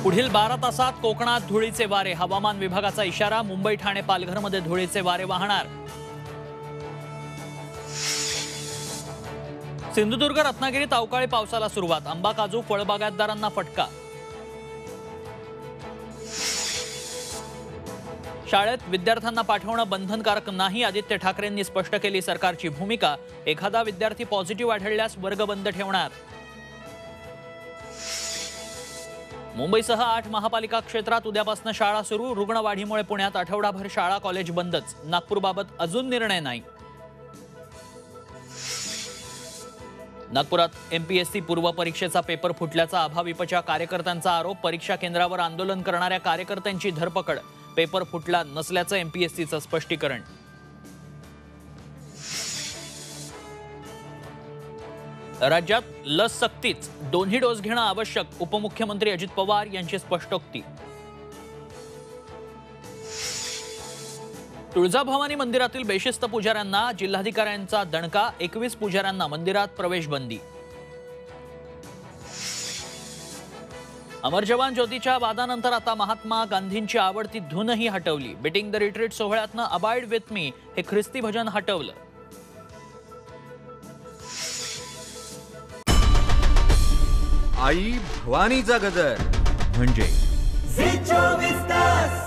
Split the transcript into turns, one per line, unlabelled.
पुढील 12 तासात कोकणात धुळीचे वारे, हवामान विभागाचा इशारा. मुंबई, ठाणे, पालघरमध्ये धुळीचे वारे वाहणार. सिंधुदुर्ग, रत्नागिरीत अवकाळी पावसाला सुरुवात. आंबा, काजू, फळबागायतदारांना फटका. शाळेत विद्यार्थ्यांना पाठवणं बंधनकारक नाही. आदित्य ठाकरेंनी स्पष्ट केली सरकारची भूमिका. एखादा विद्यार्थी पॉझिटिव्ह आढळल्यास वर्ग बंद ठेवणार. मुंबईसह 8 महापालिका क्षेत्रात उद्यापासून शाळा सुरू. रुग्णवाढीमुळे पुण्यात आठवडाभर शाळा कॉलेज बंदच. नागपूरबाबत अजून निर्णय नाही. नागपुरात एमपीएससी पूर्व परीक्षेचा पेपर फुटल्याचा अभाविपच्या कार्यकर्त्यांचा आरोप. परीक्षा केंद्रावर आंदोलन करणाऱ्या कार्यकर्त्यांची धरपकड. पेपर फुटला नसल्याचं एमपीएससीचं स्पष्टीकरण. राज्यात लस सक्तीच. दोन्ही डोस घेणं आवश्यक. उपमुख्यमंत्री अजित पवार यांची स्पष्टोक्ती. तुळजाभवानी मंदिरातील बेशिस्त पुजाऱ्यांना जिल्हाधिकाऱ्यांचा दणका. 21 पुजाऱ्यांना मंदिरात प्रवेश बंदी. अमर जवान ज्योतीच्या वादानंतर आता महात्मा गांधींची आवडती धूनही हटवली. बीटिंग द रिट्रीट सोहळ्यातनं अबाइड विथ मी हे ख्रिस्ती भजन हटवलं.
आई भवानीचा गजर म्हणजे